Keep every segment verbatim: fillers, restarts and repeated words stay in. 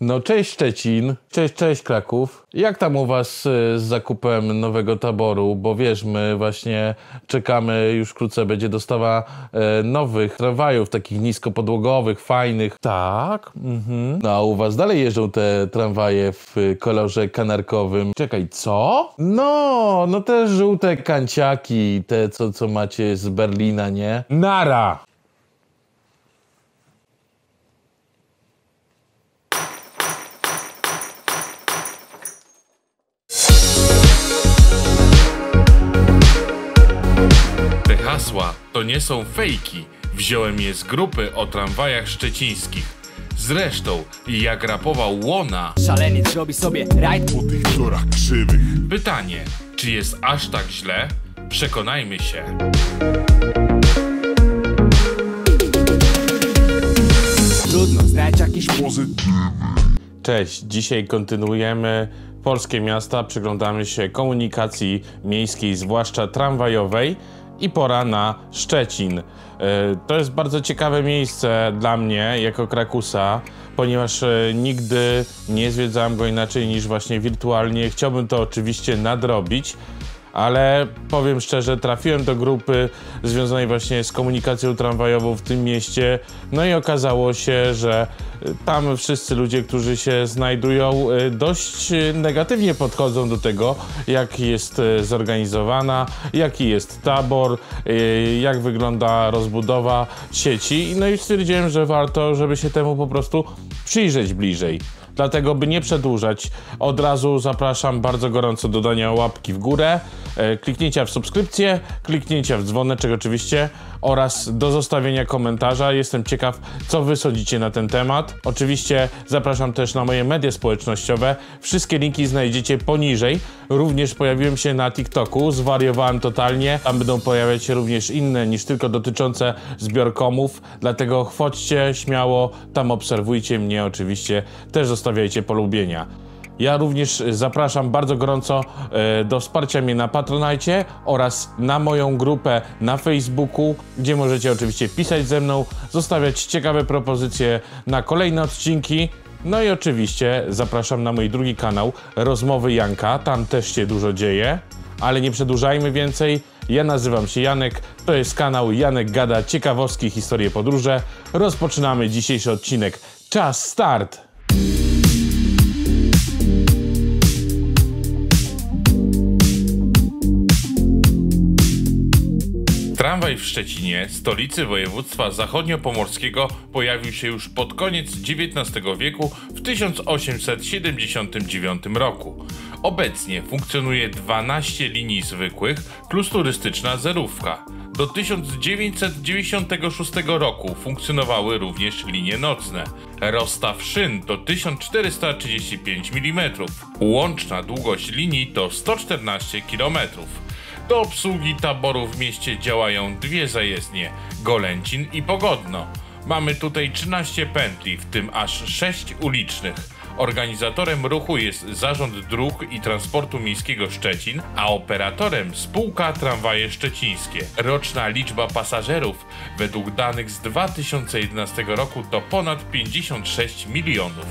No cześć Szczecin, cześć, cześć Kraków. Jak tam u was z zakupem nowego taboru? Bo wiesz, my właśnie czekamy, już wkrótce będzie dostawa e, nowych tramwajów, takich niskopodłogowych, fajnych. Tak, mhm. No a u was dalej jeżdżą te tramwaje w kolorze kanarkowym. Czekaj, co? No, no te żółte kanciaki, te co, co macie z Berlina, nie? Nara! Hasła to nie są fejki, wziąłem je z grupy o tramwajach szczecińskich. Zresztą, jak rapował Łona, szaleniec robi sobie rajd po tych torach krzywych. Pytanie, czy jest aż tak źle? Przekonajmy się. Trudno znaleźć jakiś Pozytywy. Cześć, dzisiaj kontynuujemy polskie miasta, przyglądamy się komunikacji miejskiej, zwłaszcza tramwajowej. I pora na Szczecin. To jest bardzo ciekawe miejsce dla mnie jako Krakusa, ponieważ nigdy nie zwiedzałem go inaczej niż właśnie wirtualnie. Chciałbym to oczywiście nadrobić, ale powiem szczerze, trafiłem do grupy związanej właśnie z komunikacją tramwajową w tym mieście, no i okazało się, że tam wszyscy ludzie, którzy się znajdują, dość negatywnie podchodzą do tego, jak jest zorganizowana, jaki jest tabor, jak wygląda rozbudowa sieci. No i stwierdziłem, że warto, żeby się temu po prostu przyjrzeć bliżej. Dlatego, by nie przedłużać, od razu zapraszam bardzo gorąco do dania łapki w górę, e, kliknięcia w subskrypcję, kliknięcia w dzwoneczek oczywiście oraz do zostawienia komentarza. Jestem ciekaw, co wy sądzicie na ten temat. Oczywiście zapraszam też na moje media społecznościowe. Wszystkie linki znajdziecie poniżej. Również pojawiłem się na TikToku, zwariowałem totalnie. Tam będą pojawiać się również inne niż tylko dotyczące zbiorkomów. Dlatego chodźcie śmiało, tam obserwujcie mnie oczywiście. Też zostawiajcie polubienia. Ja również zapraszam bardzo gorąco e, do wsparcia mnie na Patronite oraz na moją grupę na Facebooku, gdzie możecie oczywiście pisać ze mną, zostawiać ciekawe propozycje na kolejne odcinki. No i oczywiście zapraszam na mój drugi kanał Rozmowy Janka, tam też się dużo dzieje, ale nie przedłużajmy więcej. Ja nazywam się Janek, to jest kanał Janek Gada, ciekawostki, historie, podróże. Rozpoczynamy dzisiejszy odcinek. Czas start! Tramwaj w Szczecinie, stolicy województwa zachodniopomorskiego, pojawił się już pod koniec dziewiętnastego wieku w tysiąc osiemset siedemdziesiątym dziewiątym roku. Obecnie funkcjonuje dwanaście linii zwykłych plus turystyczna zerówka. Do tysiąc dziewięćset dziewięćdziesiątego szóstego roku funkcjonowały również linie nocne. Rozstaw szyn to tysiąc czterysta trzydzieści pięć milimetrów. Łączna długość linii to sto czternaście kilometrów. Do obsługi taboru w mieście działają dwie zajezdnie, Golęcin i Pogodno. Mamy tutaj trzynaście pętli, w tym aż sześć ulicznych. Organizatorem ruchu jest Zarząd Dróg i Transportu Miejskiego Szczecin, a operatorem spółka Tramwaje Szczecińskie. Roczna liczba pasażerów według danych z dwa tysiące jedenastego roku to ponad pięćdziesiąt sześć milionów.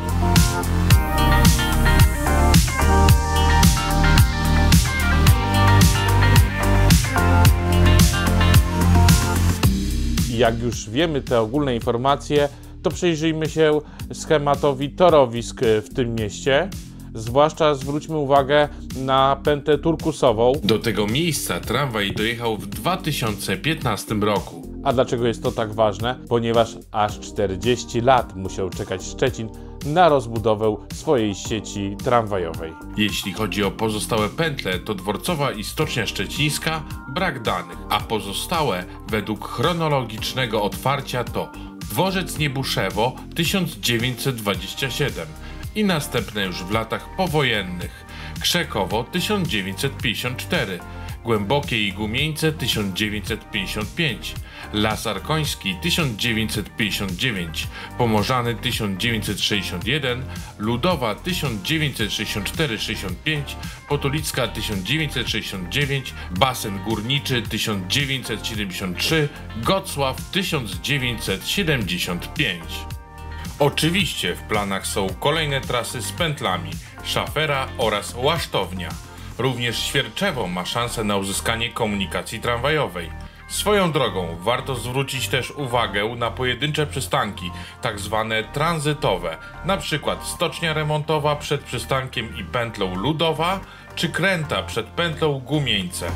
Jak już wiemy te ogólne informacje, to przyjrzyjmy się schematowi torowisk w tym mieście. Zwłaszcza zwróćmy uwagę na pętlę turkusową. Do tego miejsca tramwaj dojechał w dwa tysiące piętnastym roku. A dlaczego jest to tak ważne? Ponieważ aż czterdzieści lat musiał czekać Szczecin na rozbudowę swojej sieci tramwajowej. Jeśli chodzi o pozostałe pętle, to Dworcowa i Stocznia Szczecińska brak danych, a pozostałe według chronologicznego otwarcia to Dworzec Niebuszewo tysiąc dziewięćset dwadzieścia siedem i następne już w latach powojennych Krzekowo tysiąc dziewięćset pięćdziesiąt cztery, Głębokie i Gumieńce tysiąc dziewięćset pięćdziesiąt pięć, Las Arkoński tysiąc dziewięćset pięćdziesiąt dziewięć, Pomorzany tysiąc dziewięćset sześćdziesiąt jeden, Ludowa tysiąc dziewięćset sześćdziesiąt cztery sześćdziesiąt pięć, Potulicka tysiąc dziewięćset sześćdziesiąt dziewięć, Basen Górniczy tysiąc dziewięćset siedemdziesiąt trzy, Gocław tysiąc dziewięćset siedemdziesiąt pięć. Oczywiście w planach są kolejne trasy z pętlami, szafera oraz łasztownia. Również Świerczewo ma szansę na uzyskanie komunikacji tramwajowej. Swoją drogą warto zwrócić też uwagę na pojedyncze przystanki, tak zwane tranzytowe, na przykład stocznia remontowa przed przystankiem i pętlą Ludowa, czy Kręta przed pętlą Gumieńce.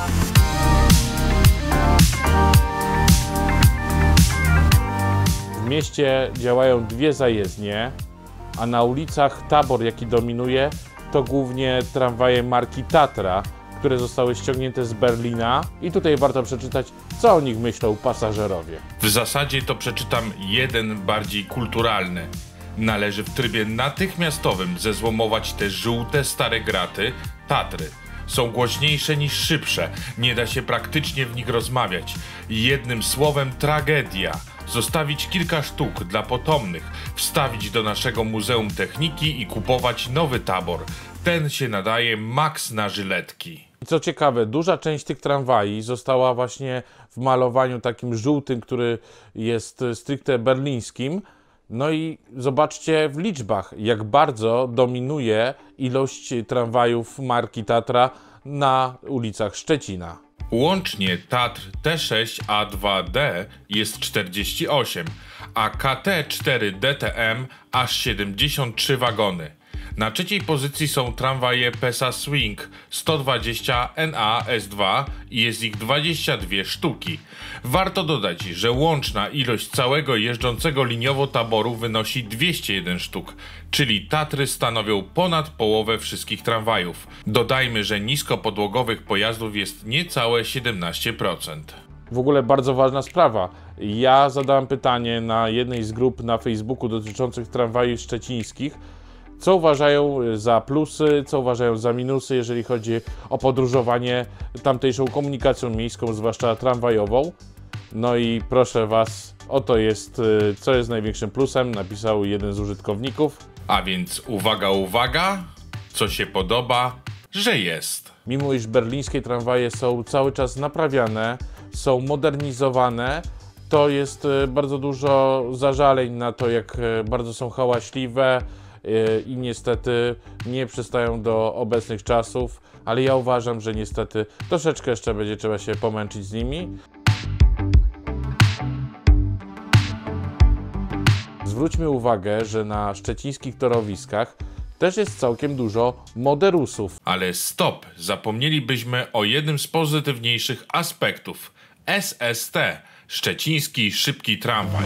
W mieście działają dwie zajezdnie, a na ulicach tabor, jaki dominuje, to głównie tramwaje marki Tatra, które zostały ściągnięte z Berlina i tutaj warto przeczytać, co o nich myślą pasażerowie. W zasadzie to przeczytam jeden bardziej kulturalny. Należy w trybie natychmiastowym zezłomować te żółte stare graty Tatry. Są głośniejsze niż szybsze, nie da się praktycznie w nich rozmawiać. Jednym słowem tragedia. Zostawić kilka sztuk dla potomnych, wstawić do naszego Muzeum Techniki i kupować nowy tabor. Ten się nadaje maks na żyletki. I co ciekawe, duża część tych tramwaj została właśnie w malowaniu takim żółtym, który jest stricte berlińskim. No i zobaczcie w liczbach, jak bardzo dominuje ilość tramwajów marki Tatra na ulicach Szczecina. Łącznie Tatr T sześć A dwa D jest czterdzieści osiem, a K T cztery D T M aż siedemdziesiąt trzy wagony. Na trzeciej pozycji są tramwaje Pesa Swing sto dwadzieścia N A S dwa i jest ich dwadzieścia dwie sztuki. Warto dodać, że łączna ilość całego jeżdżącego liniowo taboru wynosi dwieście jeden sztuk, czyli Tatry stanowią ponad połowę wszystkich tramwajów. Dodajmy, że niskopodłogowych pojazdów jest niecałe siedemnaście procent. W ogóle bardzo ważna sprawa. Ja zadałem pytanie na jednej z grup na Facebooku dotyczących tramwajów szczecińskich, co uważają za plusy, co uważają za minusy, jeżeli chodzi o podróżowanie tamtejszą komunikacją miejską, zwłaszcza tramwajową. No i proszę Was, oto jest, co jest największym plusem, napisał jeden z użytkowników. A więc uwaga, uwaga, co się podoba, że jest. Mimo iż berlińskie tramwaje są cały czas naprawiane, są modernizowane, to jest bardzo dużo zażaleń na to, jak bardzo są hałaśliwe i niestety nie przystają do obecnych czasów, ale ja uważam, że niestety troszeczkę jeszcze będzie trzeba się pomęczyć z nimi. Zwróćmy uwagę, że na szczecińskich torowiskach też jest całkiem dużo moderusów. Ale stop, zapomnielibyśmy o jednym z pozytywniejszych aspektów. S S T, Szczeciński Szybki Tramwaj.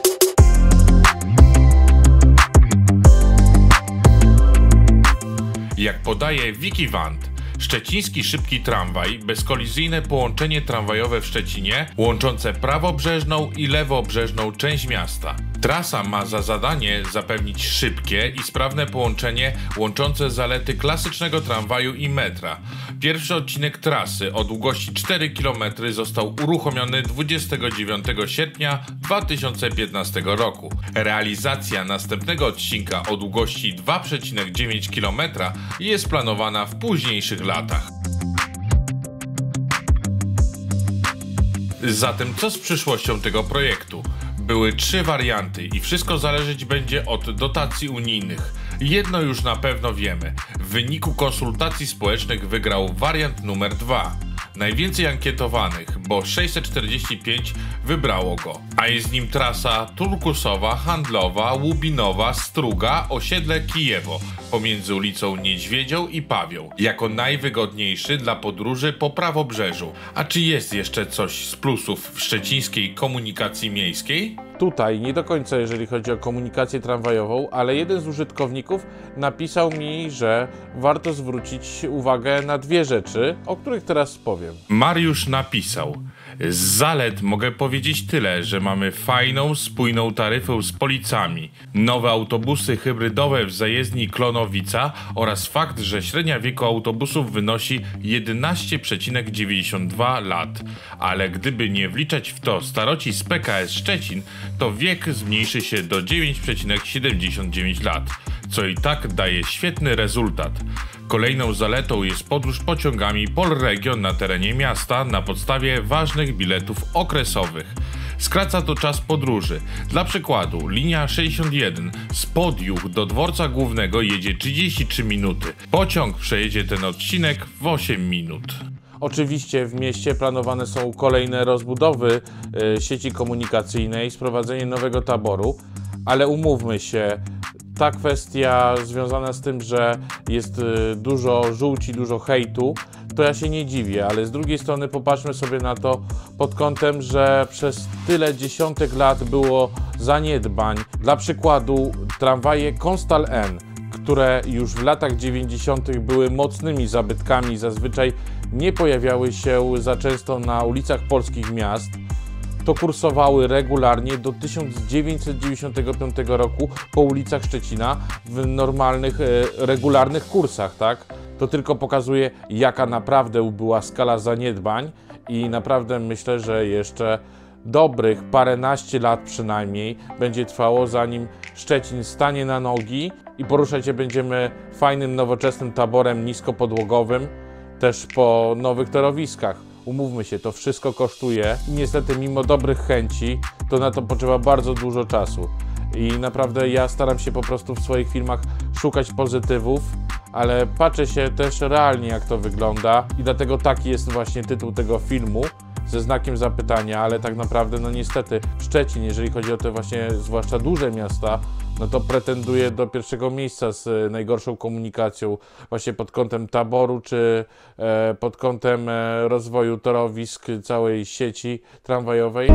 Jak podaje Wikivant, Szczeciński Szybki Tramwaj, bezkolizyjne połączenie tramwajowe w Szczecinie, łączące prawobrzeżną i lewobrzeżną część miasta. Trasa ma za zadanie zapewnić szybkie i sprawne połączenie łączące zalety klasycznego tramwaju i metra. Pierwszy odcinek trasy o długości cztery kilometry został uruchomiony dwudziestego dziewiątego sierpnia dwa tysiące piętnastego roku. Realizacja następnego odcinka o długości dwa przecinek dziewięć kilometra jest planowana w późniejszych latach. Zatem co z przyszłością tego projektu? Były trzy warianty i wszystko zależeć będzie od dotacji unijnych. Jedno już na pewno wiemy. W wyniku konsultacji społecznych wygrał wariant numer dwa. Najwięcej ankietowanych, bo sześćset czterdzieści pięć wybrało go, a jest nim trasa Turkusowa, Handlowa, Łubinowa, Struga, osiedle Kijewo pomiędzy ulicą Niedźwiedzią i Pawią, jako najwygodniejszy dla podróży po prawobrzeżu. A czy jest jeszcze coś z plusów w szczecińskiej komunikacji miejskiej? Tutaj nie do końca, jeżeli chodzi o komunikację tramwajową, ale jeden z użytkowników napisał mi, że warto zwrócić uwagę na dwie rzeczy, o których teraz powiem. Mariusz napisał: z zalet mogę powiedzieć tyle, że mamy fajną, spójną taryfę z Policami, nowe autobusy hybrydowe w zajezdni Klonowica oraz fakt, że średnia wieku autobusów wynosi jedenaście przecinek dziewięćdziesiąt dwa lat. Ale gdyby nie wliczać w to staroci z P K S Szczecin, to wiek zmniejszy się do dziewięć przecinek siedemdziesiąt dziewięć lat, co i tak daje świetny rezultat. Kolejną zaletą jest podróż pociągami Polregion na terenie miasta na podstawie ważnych biletów okresowych. Skraca to czas podróży. Dla przykładu, linia sześćdziesiąt jeden z Podjuch do dworca głównego jedzie trzydzieści trzy minuty. Pociąg przejedzie ten odcinek w osiem minut. Oczywiście w mieście planowane są kolejne rozbudowy y, sieci komunikacyjnej, sprowadzenie nowego taboru, ale umówmy się, ta kwestia związana z tym, że jest y, dużo żółci, dużo hejtu, to ja się nie dziwię, ale z drugiej strony popatrzmy sobie na to pod kątem, że przez tyle dziesiątek lat było zaniedbań. Dla przykładu tramwaje Konstal N, które już w latach dziewięćdziesiątych były mocnymi zabytkami, zazwyczaj nie pojawiały się za często na ulicach polskich miast, to kursowały regularnie do tysiąc dziewięćset dziewięćdziesiątego piątego roku po ulicach Szczecina w normalnych, regularnych kursach, tak? To tylko pokazuje, jaka naprawdę była skala zaniedbań i naprawdę myślę, że jeszcze dobrych paręnaście lat przynajmniej będzie trwało, zanim Szczecin stanie na nogi i poruszać się będziemy fajnym, nowoczesnym taborem niskopodłogowym, też po nowych torowiskach. Umówmy się, to wszystko kosztuje i niestety mimo dobrych chęci to na to potrzeba bardzo dużo czasu. I naprawdę ja staram się po prostu w swoich filmach szukać pozytywów, ale patrzę się też realnie, jak to wygląda i dlatego taki jest właśnie tytuł tego filmu, ze znakiem zapytania, ale tak naprawdę no niestety Szczecin, jeżeli chodzi o te właśnie zwłaszcza duże miasta, no to pretenduje do pierwszego miejsca z najgorszą komunikacją właśnie pod kątem taboru czy e, pod kątem e, rozwoju torowisk całej sieci tramwajowej.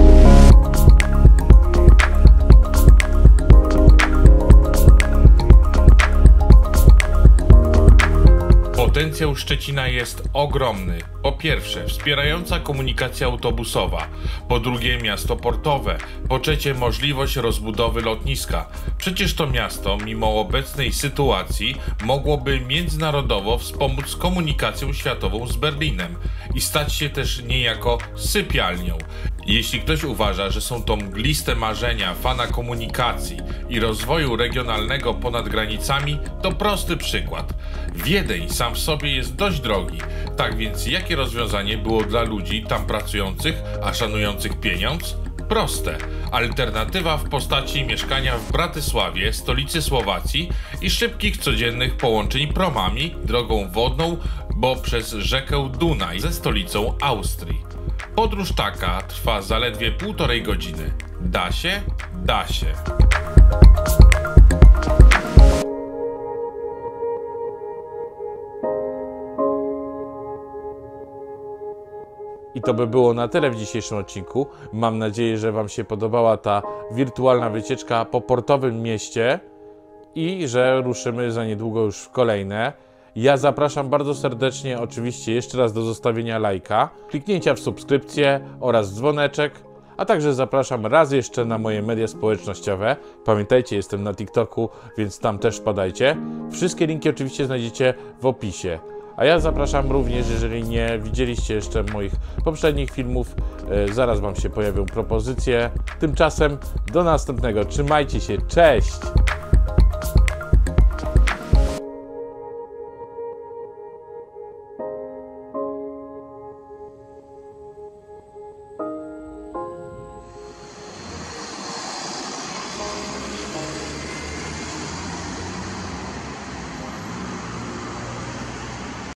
Potencjał Szczecina jest ogromny. Po pierwsze, wspierająca komunikacja autobusowa. Po drugie, miasto portowe. Po trzecie, możliwość rozbudowy lotniska. Przecież to miasto, mimo obecnej sytuacji, mogłoby międzynarodowo wspomóc komunikacją światową z Berlinem i stać się też niejako sypialnią. Jeśli ktoś uważa, że są to mgliste marzenia fana komunikacji i rozwoju regionalnego ponad granicami, to prosty przykład. Wiedeń sam w sobie jest dość drogi, tak więc jakie rozwiązanie było dla ludzi tam pracujących, a szanujących pieniądz? Proste. Alternatywa w postaci mieszkania w Bratysławie, stolicy Słowacji i szybkich codziennych połączeń promami, drogą wodną, bo przez rzekę Dunaj ze stolicą Austrii. Podróż taka trwa zaledwie półtorej godziny. Da się? Da się. I to by było na tyle w dzisiejszym odcinku. Mam nadzieję, że Wam się podobała ta wirtualna wycieczka po portowym mieście i że ruszymy za niedługo już w kolejne. Ja zapraszam bardzo serdecznie oczywiście jeszcze raz do zostawienia lajka, kliknięcia w subskrypcję oraz dzwoneczek, a także zapraszam raz jeszcze na moje media społecznościowe. Pamiętajcie, jestem na TikToku, więc tam też wpadajcie. Wszystkie linki oczywiście znajdziecie w opisie. A ja zapraszam również, jeżeli nie widzieliście jeszcze moich poprzednich filmów, yy, zaraz Wam się pojawią propozycje. Tymczasem do następnego. Trzymajcie się, cześć!